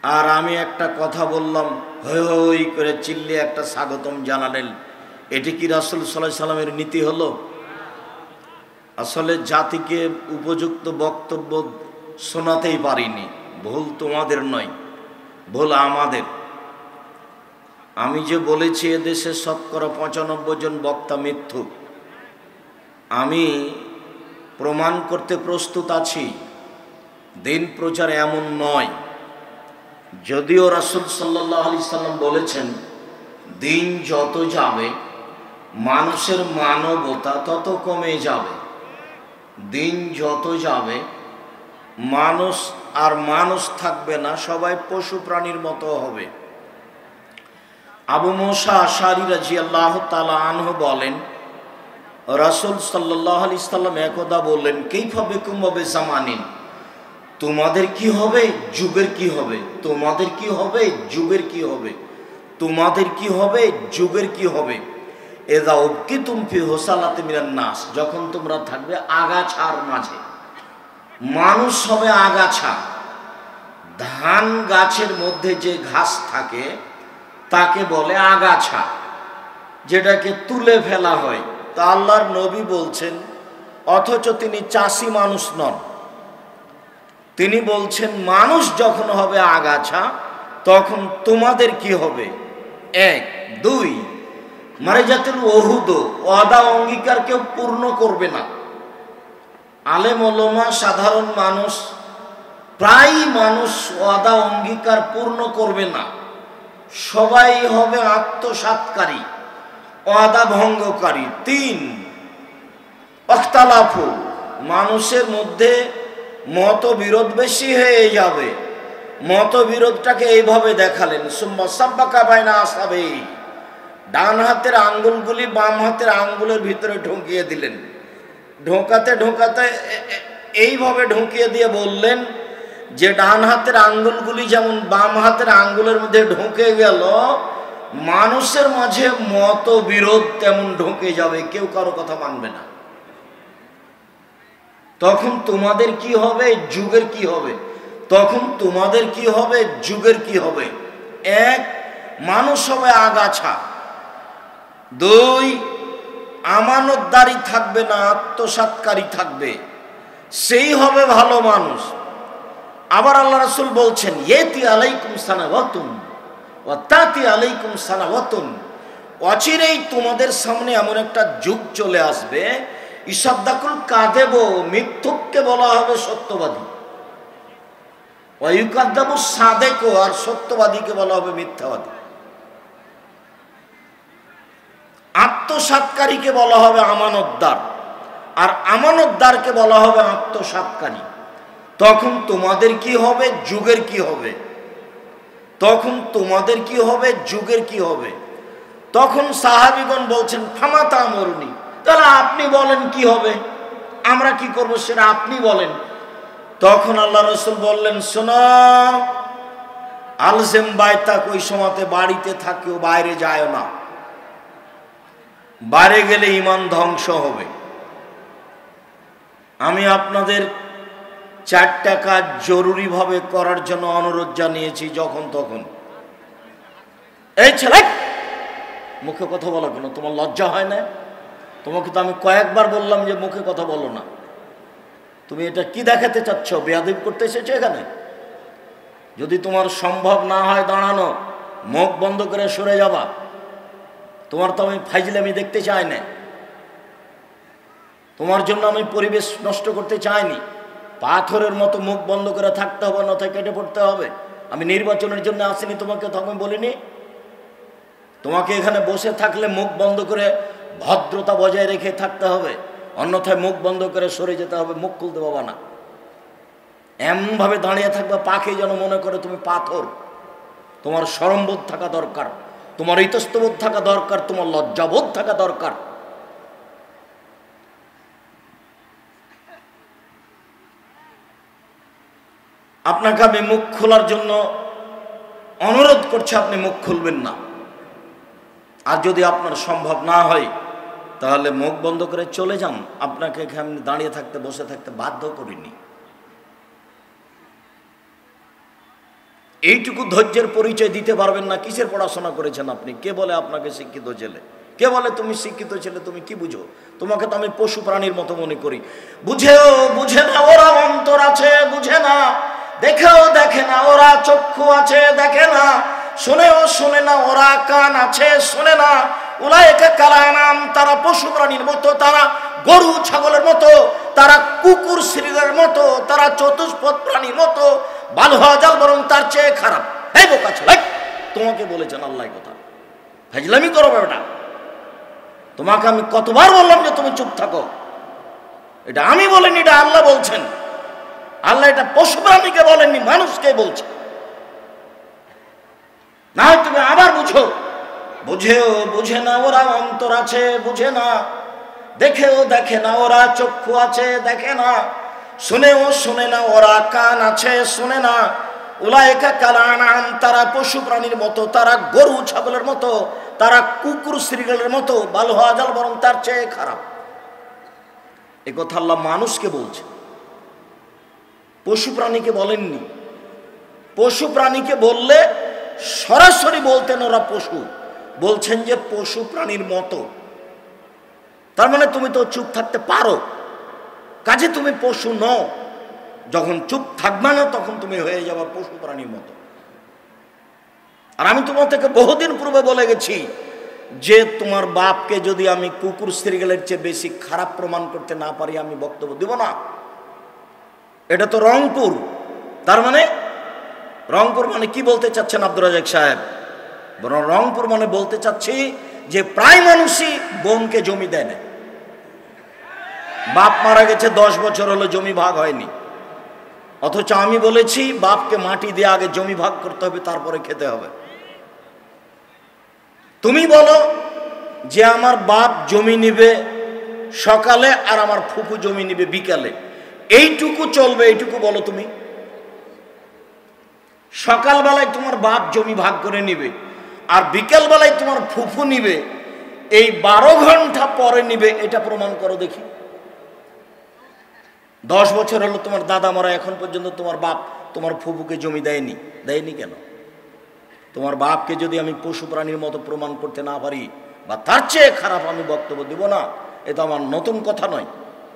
আর আমি একটা কথা বললাম, হৈ হৈ করে চিল্লিয়ে একটা স্বাগতম জানালেন। এটি কি রাসূল সাল্লাল্লাহু আলাইহি সাল্লামের নীতি হলো? আসলে জাতিকে উপযুক্ত বক্তব্য শোনাতেই পারিনি। ভুল তোমাদের নয়, ভুল আমাদের। আমি যে বলেছি এদেশে শতকরা ৯৫ জন বক্তা মিথ্যুক, আমি প্রমাণ করতে প্রস্তুত আছি। দিন প্রচার এমন নয়। যদিও রাসূল সাল্লাল্লাহু আলাইহি সাল্লাম বলেছেন, দিন যত যাবে মানুষের মানবতা তত কমে যাবে। দিন যত যাবে মানুষ আর মানুষ থাকবে না, সবাই পশু প্রাণীর মতো হবে। আবু মুসা আশআরী রাদিয়াল্লাহু তাআলা আনহু বলেন, রাসূল সাল্লাল্লাহু আলাইহি সাল্লাম একদা বললেন, কাইফা বিকুম ওয়া বিজামানিন, তোমাদের কি হবে, যুগের কি হবে। তোমাদের কি হবে, যুগের কি হবে। তোমাদের কি হবে, যুগের কি হবে। এযা উবকিতুম ফি হুসালাতি মিনান নাস, যখন তোমরা থাকবে আগাছার মাঝে। মানুষ হবে আগাছা। ধান গাছের মধ্যে যে ঘাস থাকে তাকে বলে আগাছা, যেটাকে তুলে ফেলা হয়। তা আল্লাহর নবী বলছেন, অথচ তিনি চাষি মানুষ নন। তিনি বলছেন, মানুষ যখন হবে আগাছা তখন তোমাদের কি হবে। এক, দুই, মারিজাতুল ওহুদ, ওয়াদা অঙ্গীকার কেউ পূর্ণ করবে না। আলেম ওলামা, সাধারণ মানুষ, প্রায় মানুষ ওয়াদা অঙ্গীকার পূর্ণ করবে না। সবাই হবে আত্মসাৎকারী, ওয়াদা ভঙ্গকারী। তিন, ইখতিলাফু, মানুষের মধ্যে মতবিরোধ বেশি হয়ে যাবে। মতবিরোধটাকে এইভাবে দেখালেন, সুম্মা সাব্বাকা বাইনা আসাবে, ডান হাতের আঙ্গুলগুলি বাম হাতের আঙ্গুলের ভিতরে ঢুকিয়ে দিলেন। ঢোকাতে ঢোকাতে এইভাবে ঢুকিয়ে দিয়ে বললেন যে ডান হাতের আঙ্গুলগুলি যেমন বাম হাতের আঙ্গুলের মধ্যে ঢুকে গেল, মানুষের মাঝে মতবিরোধ তেমন ঢুকে যাবে, কেউ কারো কথা মানবে না। তখন তোমাদের কি হবে, যুগের কি হবে। তখন তোমাদের কি হবে, যুগের কি হবে। এক, মানুষ হবে আগাছা। দুই, আমানতদারি থাকবে না, আত্মসাৎকারী থাকবে, সেই হবে ভালো মানুষ। আবার আল্লাহ রাসূল বলছেন, ইয়াতি আলাইকুম সানাওয়াতুন ওয়া তাতি আলাইকুম সানাওয়াতুন, অচিরেই তোমাদের সামনে এমন একটা যুগ চলে আসবে, ইসাদ্দাকুল কাযিব, মিথ্যুককে বলা হবে সত্যবাদী, ওয়া ইউকাদ্দাবু সাদিক, আর সত্যবাদীকে বলা হবে মিথ্যাবাদী। আত্মসাৎকারীকে বলা হবে আমানতদার, আর আমানতদারকে বলা হবে আত্মসাৎকারী। তখন তোমাদের কি হবে, যুগের কি হবে। তখন তোমাদের কি হবে, যুগের কি হবে। তখন সাহাবীগণ বলছেন, ফামা তা'মুরুনি, তাহলে আপনি বলেন কি হবে, আমরা কি করব সেটা আপনি বলেন। তখন আল্লাহ রাসূল বললেন, শোনো, আলজেম বাইতাক, ওই সময়তে বাড়িতে থাকিও, বাইরে যায় না। বাইরে গেলে ঈমান ধ্বংস হবে। আমি আপনাদের 4টা কাজ জরুরিভাবে করার জন্য অনুরোধ জানিয়েছি যখন তখন। এই ছেলে, মুখে কথা বলো কেন, তোমার লজ্জা হয় না? তোমাকে তো আমি কয়েকবার বললাম যে মুখে কথা বলো না। তুমি এটা কি দেখাতে চাচ্ছ, বেয়াদবি করতে এসেছো এখানে? যদি তোমার সম্ভব না হয় দাঁড়ানো, মুখ বন্ধ করে সরে যাবা। তোমার তো আমি ফাইজলামি দেখতে চাই না, তোমার জন্য আমি পরিবেশ নষ্ট করতে চাইনি। পাথরের মতো মুখ বন্ধ করে থাকতে হবে, নথায় কেটে পড়তে হবে। আমি নির্বাচনের জন্য আসিনি, তোমাকে তো আমি বলিনি। তোমাকে এখানে বসে থাকলে মুখ বন্ধ করে ভদ্রতা বজায় রেখে থাকতে হবে, অন্যথায় মুখ বন্ধ করে সরে যেতে হবে, মুখ খুলতে পাবা না। এমনভাবে দাঁড়িয়ে থাকবে পাখি যেন মনে করে তুমি পাথর। তোমার শরমবোধ থাকা দরকার, তোমার ইতস্তবোধ থাকা দরকার, তোমার লজ্জাবোধ থাকা দরকার। আপনাকে আমি মুখ খোলার জন্য অনুরোধ করছি, আপনি মুখ খুলবেন না। আর যদি আপনার সম্ভব না হয় তাহলে মুখ বন্ধ করে চলে যান। আপনাকে এখানে দাঁড়িয়ে থাকতে, বসে থাকতে বাধ্য করিনি। এইটুকু ধৈর্যের পরিচয় দিতে পারবেন না? কিসের পড়াশোনা করেছেন আপনি? কে বলে আপনাকে শিক্ষিত ছেলে? কে বলে তুমি শিক্ষিত ছেলে? তুমি কি বুঝো? তোমাকে তো আমি পশু প্রাণীর মতো মনে করি। বুঝেও বুঝে না, ওরা অন্তর আছে বুঝে না, দেখেও দেখে না, ওরা চক্ষু আছে দেখে না, শুনেও শুনে না, ওরা কান আছে শোনে না। উলাইকা কালানাম, তারা পশু প্রাণীর মতো, তারা গরু ছাগলের মতো, তারা কুকুর শ্রীরের মতো, তারা চতুষ্পদ প্রাণীর মতো, ভালো হওয়া যাল বরং তার চেয়ে খারাপ। এই বোকা ছেলে, তোমাকে বলেছেন আল্লাহ কথা? ফাজলামি করো বেটা। তোমাকে আমি কতবার বললাম যে তুমি চুপ থাকো? এটা আমি বলিনি, এটা আল্লাহ বলছেন। আল্লাহ এটা পশু প্রাণীকে বলেননি, মানুষকে বলছে। না হয় তুমি আবার বুঝো। বুঝেও বুঝে না, ওরা অন্তর আছে বুঝে না, দেখেও দেখে না, ওরা চক্ষু আছে দেখে না, শুনেও শুনে না, ওরা কান আছে শুনে না। উলাইকা কালানাম, তারা পশু প্রাণীর মতো, তারা গরু ছাগলের মতো, তারা কুকুর শ্রীগলের মতো, ভালো হওয়া যাল বরং তার চেয়ে খারাপ। এ কথা আল্লাহ মানুষকে বলছে, পশু প্রাণীকে বলেননি। পশু প্রাণীকে বললে সরাসরি বলতেন ওরা পশু, বলছেন যে পশু প্রাণীর মতো। তার মানে তুমি তো চুপ থাকতে পারো, কাজে তুমি পশু নও। যখন চুপ থাকবে না তখন তুমি হয়ে যাবে পশু প্রাণীর মতো। আর আমি তোমার থেকে বহুদিন পূর্বে বলে গেছি যে তোমার বাপকে যদি আমি কুকুর শ্রীগলের চেয়ে বেশি খারাপ প্রমাণ করতে না পারি, আমি বক্তব্য দিব না। এটা তো রংপুর। তার মানে রংপুর মানে কি বলতে চাচ্ছেন আব্দুর রাজ্জাক সাহেব? বরং রংপুর মানে বলতে চাচ্ছি যে প্রায় মানুষই বোনকে জমি দেয় না। বাপ মারা গেছে 10 বছর হলো, জমি ভাগ হয়নি। অথচ আমি বলেছি বাপকে মাটি দিয়ে আগে জমি ভাগ করতে হবে, তারপরে খেতে হবে। তুমি বলো যে আমার বাপ জমি নিবে সকালে আর আমার ফুফু জমি নিবে বিকালে, এইটুকু চলবে? এইটুকু বলো তুমি। সকালবেলায় তোমার বাপ জমি ভাগ করে নিবে আর বিকালবেলায় তোমার ফুফু নিবে, এই 12 ঘন্টা পরে নিবে, এটা প্রমাণ করো দেখি। 10 বছর হলো তোমার দাদা মারা, এখন পর্যন্ত তোমার বাপ তোমার ফুফুকে জমি দেয়নি। দেয়নি কেন? তোমার বাপকে যদি আমি পশু প্রাণীর মতো প্রমাণ করতে না পারি বা তার চেয়ে খারাপ, আমি বক্তব্য দিব না। এটা আমার নতুন কথা নয়।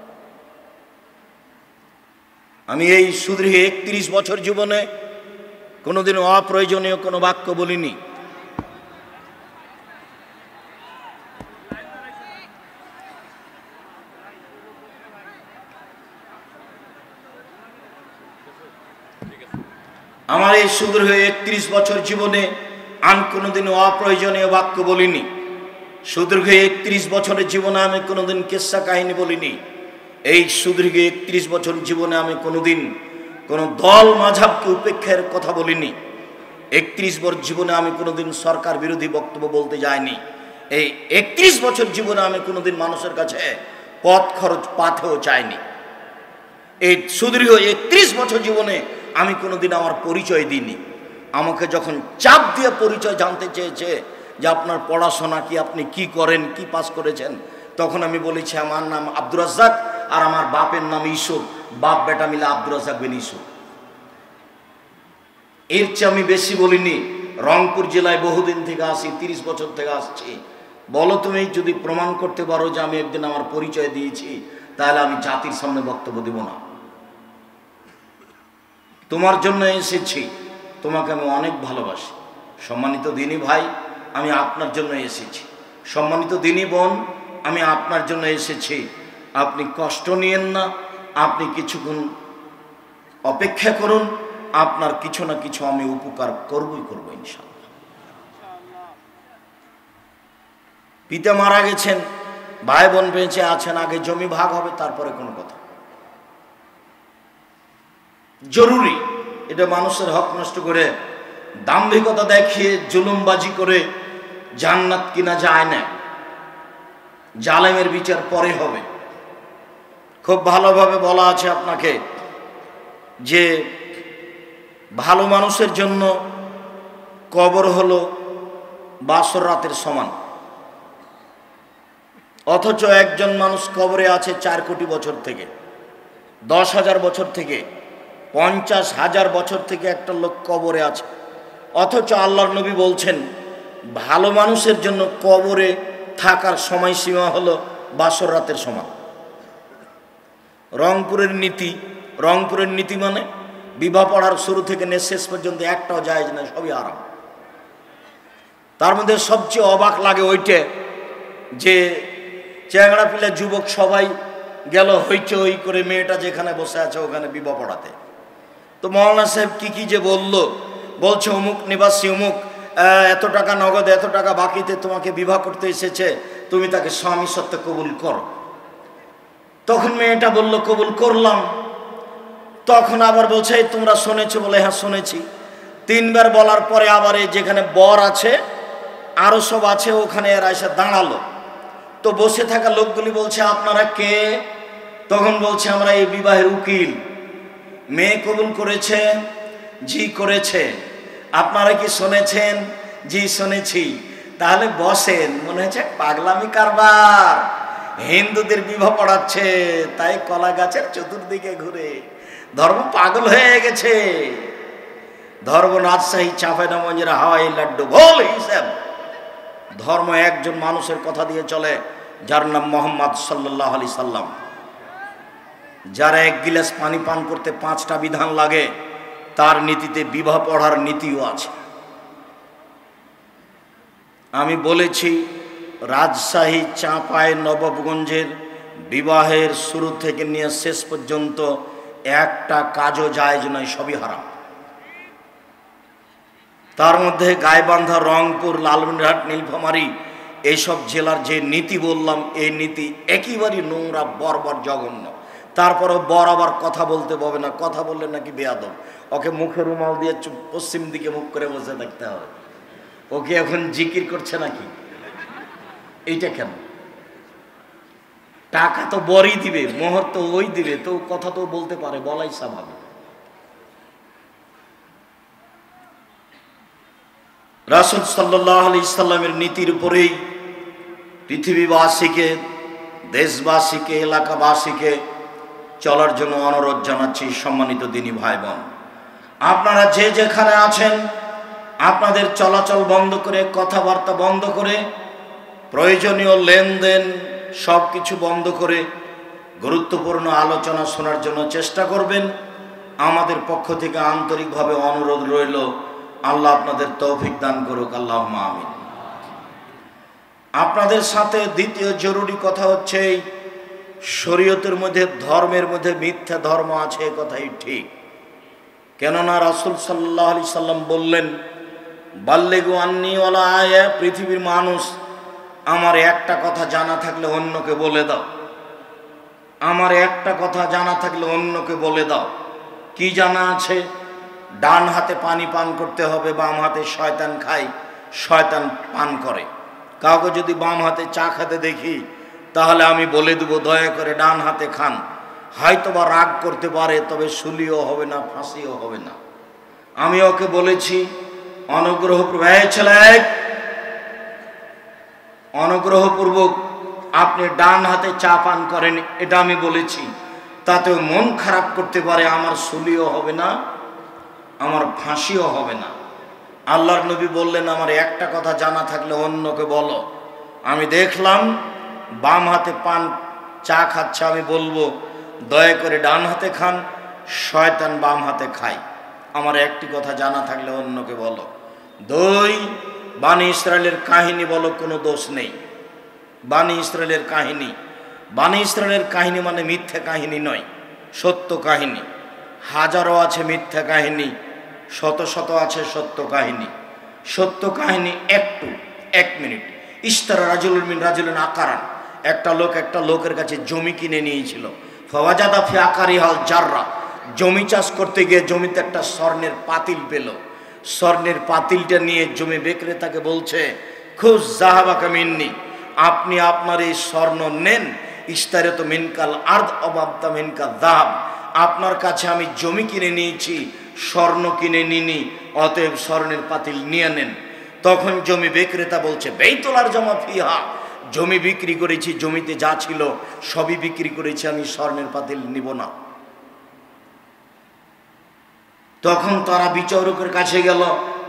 আমি এই সুদীর্ঘ 31 বছর জীবনে কোনোদিনও অপ্রয়োজনীয় কোনো বাক্য বলিনি। আমার এই সুদীর্ঘ 31 বছর জীবনে আমি কোনোদিনও অপ্রয়োজনীয় বাক্য বলিনি। সুদীর্ঘ 31 বছরের জীবনে আমি কোনোদিন কিস্সা কাহিনী বলিনি। এই সুদীর্ঘ 31 বছর জীবনে আমি কোনোদিন কোনো দল মাঝাবকে উপেক্ষার কথা বলিনি। 31 বছর জীবনে আমি কোনোদিন সরকার বিরোধী বক্তব্য বলতে যাইনি। এই 31 বছর জীবনে আমি কোনোদিন মানুষের কাছে পথ খরচ পাথেও চাইনি। এই সুদীর্ঘ 31 বছর জীবনে আমি কোনোদিন আমার পরিচয় দিইনি। আমাকে যখন চাপ দিয়ে পরিচয় জানতে চেয়েছে যে আপনার পড়াশোনা কি, আপনি কি করেন, কি পাস করেছেন, তখন আমি বলেছি আমার নাম আব্দুর রাজ্জাক আর আমার বাপের নাম ইউসুফ, বাপ বেটা মিলে আব্দুর রাজ্জাক বিন ইউসুফ। এর চেয়ে আমি বেশি বলিনি। রংপুর জেলায় বহুদিন থেকে আসি, 30 বছর থেকে আসছি। বলো তুমি যদি প্রমাণ করতে পারো যে আমি একদিন আমার পরিচয় দিয়েছি, তাহলে আমি জাতির সামনে বক্তব্য দেব না। তোমার জন্য এসেছি, তোমাকে আমি অনেক ভালোবাসি। সম্মানিত দিনী ভাই, আমি আপনার জন্য এসেছি। সম্মানিত দিনী বোন, আমি আপনার জন্য এসেছি। আপনি কষ্ট নিয়েন না, আপনি কিছুক্ষণ অপেক্ষা করুন, আপনার কিছু না কিছু আমি উপকার করবই করব ইনশাআল্লাহ। পিতা মারা গেছেন, ভাই বোন বেঁচে আছেন, আগে জমি ভাগ হবে, তারপরে কোনো কথা। জরুরি। এটা মানুষের হক নষ্ট করে, দাম্ভিকতা দেখিয়ে, জুলুমবাজি করে জান্নাত কিনা যায় না। জালেমের বিচার পরে হবে। খুব ভালোভাবে বলা আছে আপনাকে যে ভালো মানুষের জন্য কবর হলো বাসর রাতের সমান। অথচ একজন মানুষ কবরে আছে 4 কোটি বছর থেকে, 10,000 বছর থেকে, 50,000 বছর থেকে একটা লোক কবরে আছে। অথচ আল্লাহর নবী বলছেন ভালো মানুষের জন্য কবরে থাকার সময়সীমা হলো বাসর রাতের সমান। রংপুরের নীতি মানে বিবাহ পড়ার শুরু থেকে শেষ পর্যন্ত একটাও জায়েজ না, সবই আরাম। তার মধ্যে সবচেয়ে অবাক লাগে ওইটা যে চ্যাংড়া পিলা যুবক সবাই গেল হইচই করে, মেয়েটা যেখানে বসে আছে ওখানে বিবাহ পড়াতে। তো মৌলানা সাহেব কি যে বলছে অমুক নিবাসী অমুক এত টাকা নগদ এত টাকা বাকিতে তোমাকে বিবাহ করতে এসেছে, তুমি তাকে স্বামী সত্ত্বে কবুল করো। তখন মেয়েটা বলল কবুল করলাম। তখন আবার বলছে তোমরা শুনেছো? বলে হ্যাঁ শুনেছি। 3 বার বলার পরে আবার এই যেখানে বর আছে আরো সব আছে ওখানে এরা এসে দাঁড়ালো। তো বসে থাকা লোকগুলি বলছে আপনারা কে? তখন বলছে আমরা এই বিবাহের উকিল। মেয়ে কবুল করেছে? জি করেছে। আপনারা কি শুনেছেন? জি শুনেছি। তাহলে বসেন। মনে হচ্ছে পাগলামি কারবার, হিন্দুদের বিবাহ পড়াচ্ছে তাই কলা গাছের চতুর্দিকে ঘুরে। ধর্ম পাগল হয়ে গেছে। ধর্ম রাজশাহী চাঁপাইনবাবগঞ্জের হাওয়াই লাড্ডু ভোল হিসাব। ধর্ম একজন মানুষের কথা দিয়ে চলে, যার নাম মোহাম্মদ সাল্লাল্লাহু আলাইহি সাল্লাম। যার 1 গিলাস পানি পান করতে 5টা বিধান লাগে, তার নীতিতে বিবাহ পড়ার নীতিও আছে। আমি বলেছি রাজশাহী চাঁপাইনবাবগঞ্জের বিবাহের শুরু থেকে নিয়ে শেষ পর্যন্ত একটা কাজও জায়েজ নয়, সবই হারাম। তার মধ্যে গাইবান্ধা, রংপুর, লালমনিরহাট, নীলফামারী এইসব জেলার যে নীতি বললাম, এই নীতি একেবারেই নোংরা, বর্বর, জঘন্য। তারপরও বর আবার কথা বলতে পাবে না, কথা বললে নাকি বেয়াদব। ওকে মুখে রুমাল দিয়ে পশ্চিম দিকে মুখ করে বসে থাকতে হবে। ওকে এখন জিকির করছে নাকি? এইটা কেন? টাকা তো বরই দিবে, মোহর তো ওই দিবে, তো কথা তো বলতে পারে, বলাই স্বাভাবিক। রাসূল সাল্লাল্লাহু আলাইহি সাল্লামের নীতির উপরেই পৃথিবীবাসীকে, দেশবাসীকে, এলাকাবাসীকে চলার জন্য অনুরোধ জানাচ্ছি। সম্মানিত দিনী ভাই বোন, আপনারা যে যেখানে আছেন আপনাদের চলাচল বন্ধ করে, কথাবার্তা বন্ধ করে, প্রয়োজনীয় লেনদেন সব কিছু বন্ধ করে গুরুত্বপূর্ণ আলোচনা শোনার জন্য চেষ্টা করবেন। আমাদের পক্ষ থেকে আন্তরিকভাবে অনুরোধ রইল, আল্লাহ আপনাদের তৌফিক দান করুক, আল্লাহুম্মা আমিন। আপনাদের সাথে দ্বিতীয় জরুরি কথা হচ্ছে, শরীয়তের মধ্যে, ধর্মের মধ্যে মিথ্যা ধর্ম আছে, কথাই ঠিক। কেননা রাসূল সাল্লাল্লাহু আলাইহি সাল্লাম বললেন, বাল্লিগু আন্নী ওয়ালা আয়া, পৃথিবীর মানুষ আমার একটা কথা জানা থাকলে অন্যকে বলে দাও। আমার একটা কথা জানা থাকলে অন্যকে বলে দাও। কি জানা আছে? ডান হাতে পানি পান করতে হবে, বাম হাতে শয়তান খায়, শয়তান পান করে। কাউকে যদি বাম হাতে চা খেতে দেখি তাহলে আমি বলে দেবো দয়া করে ডান হাতে খান। হয়তোবা রাগ করতে পারে, তবে শুলিও হবে না, ফাঁসিও হবে না। আমি ওকে বলেছি অনুগ্রহপূর্বক আপনি ডান হাতে চা পান করেন, এটা আমি বলেছি। তাতেও মন খারাপ করতে পারে, আমার শুলিও হবে না, আমার ফাঁসিও হবে না। আল্লাহর নবী বললেন, আমার একটা কথা জানা থাকলে অন্যকে বলো। আমি দেখলাম বাম হাতে পান চা খাচ্ছে, আমি বলবো দয়া করে ডান হাতে খান, শয়তান বাম হাতে খায়। আমার একটি কথা জানা থাকলে অন্যকে বলো। 2, বানি ইসরায়েলের কাহিনী বলো, কোনো দোষ নেই। বানি ইসরায়েলের কাহিনী মানে মিথ্যা কাহিনী নয়, সত্য কাহিনী। হাজারো আছে মিথ্যা কাহিনী, শত শত আছে সত্য কাহিনী। সত্য কাহিনী 1 মিনিট। ইশতারা রাজুলুন মিন রাজুলিন আকারান, একটা লোকের কাছে জমি কিনে নিয়েছিল। ফাওয়াজাদা ফি আকারিহাল জাররা, জমি চাষ করতে গিয়ে জমিতে একটা স্বর্ণের পাতিল পেল। স্বর্ণের পাতিলটা নিয়ে জমি বিক্রেতাকে বলছে, খুজ যাহাবাকা মিন্নি, আপনি আপনার এই স্বর্ণ নেন। ইশতারাতু মিনকাল আরদ অবাবতা মিনকাল যাহাব, আপনার কাছে আমি জমি কিনে নিয়েছি, স্বর্ণ কিনে নিনি, অতএব স্বর্ণের পাতিল নিয়ে নেন। তখন জমি বিক্রেতা বলছে, বাইতুল আরজামা ফিহা, জমি বিক্রি করেছি, জমিতে যা ছিল সবই বিক্রি করেছি, আমি স্বর্ণের পাতিল নিব না। তখন তারা বিচারকের কাছে গেল,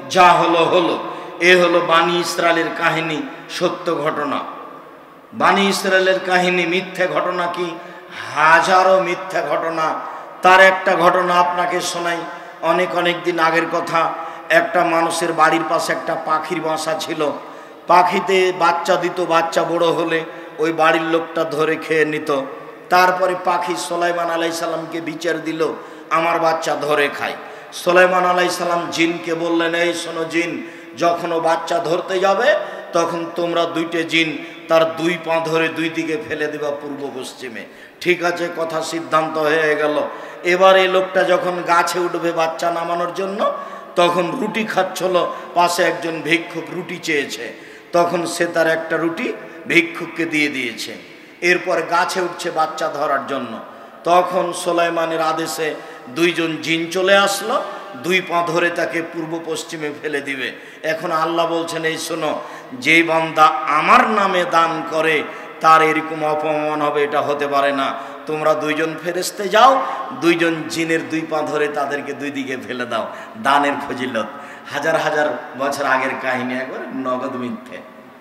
যা হলো হলো। এ হলো বানি ইসরায়েলের কাহিনী, সত্য ঘটনা। বানি ইসরায়েলের কাহিনী মিথ্যে ঘটনা কি? হাজারো মিথ্যা ঘটনা। তার একটা ঘটনা আপনাকে শোনাই, অনেক অনেক দিন আগের কথা। একটা মানুষের বাড়ির পাশে একটা পাখির বাসা ছিল। পাখিতে বাচ্চা দিত, বাচ্চা বড় হলে ওই বাড়ির লোকটা ধরে খেয়ে নিত। তারপরে পাখি সুলাইমান আলাইহিসসালামকে বিচার দিল, আমার বাচ্চা ধরে খায়। সুলাইমান আলাইহিসসালাম জিনকে বললেন, এই শোনো জিন, যখন ও বাচ্চা ধরতে যাবে তখন তোমরা দুইটে জিন তার দুই পা ধরে দুই দিকে ফেলে দেবা পূর্ব পশ্চিমে। ঠিক আছে, কথা সিদ্ধান্ত হয়ে গেল। এবার এই লোকটা যখন গাছে উঠবে বাচ্চা নামানোর জন্য, তখন রুটি খাচ্ছিল, পাশে একজন ভিক্ষুক রুটি চেয়েছে, তখন সে তার একটা রুটি ভিক্ষুককে দিয়ে দিয়েছে। এরপর গাছে উঠছে বাচ্চা ধরার জন্য, তখন সুলাইমানের আদেশে দুইজন জিন চলে আসলো, দুই পা ধরে তাকে পূর্ব পশ্চিমে ফেলে দিবে। এখন আল্লাহ বলছেন, এই শোনো, যে বান্দা আমার নামে দান করে তার এরকম অপমান হবে, এটা হতে পারে না। তোমরা দুইজন ফেরেশতে যাও, দুইজন জিনের দুই পা ধরে তাদেরকে দুই দিকে ফেলে দাও। দানের ফজিলত। হাজার হাজার বছর আগের কাহিনী, একবার নগদ মিথ্যে।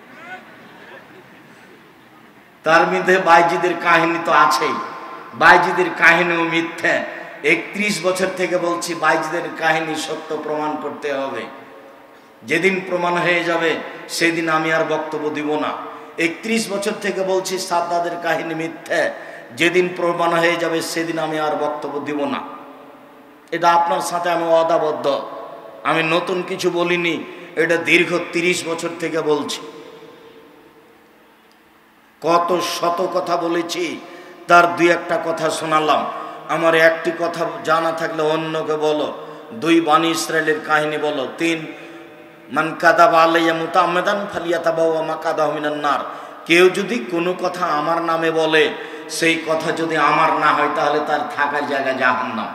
তার মধ্যে বাইজিদের কাহিনী তো আছেই, বাইজিদের কাহিনীও মিথ্যে। 31 বছর থেকে বলছি বাইজিদের কাহিনী সত্য প্রমাণ করতে হবে। যেদিন প্রমাণ হয়ে যাবে সেদিন আমি আর বক্তব্য দিব না। 31 বছর থেকে বলছি সাদ্দাদের কাহিনী মিথ্যে, যেদিন প্রমাণ হয়ে যাবে সেদিন আমি আর বক্তব্য দিব না। এটা আপনার সাথে আমি ওয়াদাবদ্ধ, আমি নতুন কিছু বলিনি, এটা দীর্ঘ 30 বছর থেকে বলছি। কত শত কথা বলেছি, তার দুই একটা কথা শোনালাম। আমার একটি কথা জানা থাকলে অন্যকে বলো। 2 বানি ইসরায়েলের কাহিনী বলো। 3 মান কাযাবা আলাইয়া মুতাআম্মিদান ফালিয়াতাবাওয়া মাকাদাহু মিনান নার। কেউ যদি কোনো কথা আমার নামে বলে, সেই কথা যদি আমার না হয় তাহলে তার থাকার জায়গা জাহান্নাম।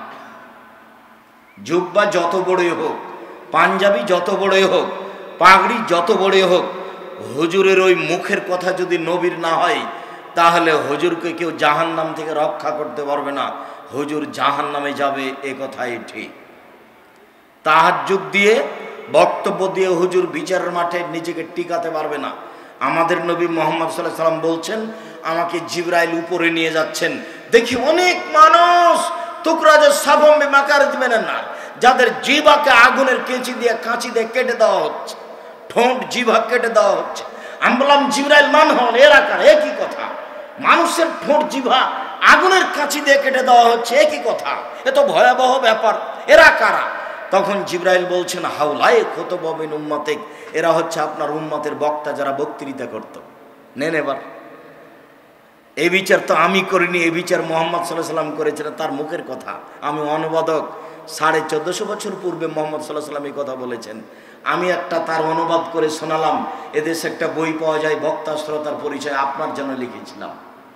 জুব্বা যত বড়ই হোক, পাঞ্জাবি যত বড়ই হোক, পাগড়ি যত বড়ই হোক, হুজুরের ওই মুখের কথা যদি নবীর না হয় তাহলে হুজুরকে কেউ জাহান্নাম থেকে রক্ষা করতে পারবে না। হুজুর জাহান্নামে যাবে, এ কথাই ঠিক। তাহাজ্জুদ দিয়ে বক্তব্য দিয়ে হুজুর বিচারের মাঠে নিজেকে টিকাতে পারবে না। আমাদের নবী মুহাম্মদ সাল্লাল্লাহু আলাইহি ওয়াসাল্লাম বলছেন, আমাকে জিবরাইল উপরে নিয়ে যাচ্ছেন, দেখি অনেক মানুষ তুকরাজে সাবম্বে মাকারিজ মিনান নার, যাদের জিহ্বাকে আগুনের কাঁচি দিয়ে কেটে দেওয়া হচ্ছে, ঠোঁট জিহ্বা কেটে দেওয়া হচ্ছে। আমি বললাম, জিবরাইল মান হল, এরা কারা? একই কথা। মানুষের ঠোঁট জিহ্বা আগুনের কাঁচি দিয়ে কেটে দেওয়া হচ্ছে, একই কথা। এ তো ভয়াবহ ব্যাপার, এরা কারা? তখন জিবরাইল বলছেন, হাউলাই খুতবা মিন উম্মাতিক, এরা হচ্ছে আপনার উম্মতের বক্তা, যারা বক্তৃতা করত। নেন এবার। এই বিচার তো আমি করিনি, এই বিচার মুহাম্মদ সাল্লাল্লাহু আলাইহি ওয়াসাল্লাম করেছিলেন, তার মুখের কথা। আমি অনুবাদক। 1450 বছর পূর্বে মুহাম্মদ সাল্লাল্লাহু আলাইহি ওয়াসাল্লাম এই কথা বলেছেন। আমি একটা তার অনুবাদ করে শোনালাম। এদেশে একটা বই পাওয়া যায়, বক্তা শ্রোতার পরিচয়, আপনার জন্য লিখেছিলাম।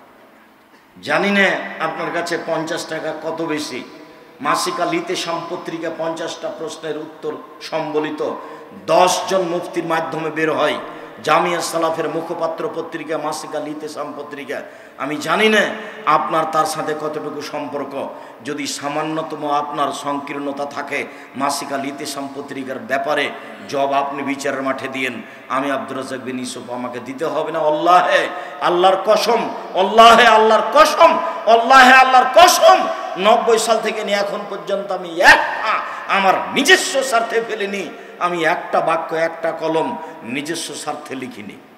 জানি না আপনার কাছে 50 টাকা কত বেশি। মাসিকা লিতে সম্পত্রিকা 50টা প্রশ্নের উত্তর সম্বলিত 10 জন মুফতির মাধ্যমে বের হয়। জামিয়া সালাফের মুখপাত্র পত্রিকা মাসিকা লিতে সম্পত্রিকা। আমি জানি না আপনার তার সাথে কতটুকু সম্পর্ক। যদি সামান্যতম আপনার সংকীর্ণতা থাকে মাসিকা লিতে সম্পত্রিকার ব্যাপারে, জব আপনি বিচারের মাঠে দিয়েন। আমি আব্দুর রাজ্জাক বিন ইউসুফ, আমাকে দিতে হবে না। আল্লাহে আল্লাহর কসম, আল্লাহে আল্লাহর কসম, আল্লাহে আল্লাহর কসম, 90 সাল থেকে নিয়ে এখন পর্যন্ত আমি আমার নিজস্ব স্বার্থে ফেলিনি। আমি একটা বাক্য, একটা কলম নিজস্ব স্বার্থে লিখিনি।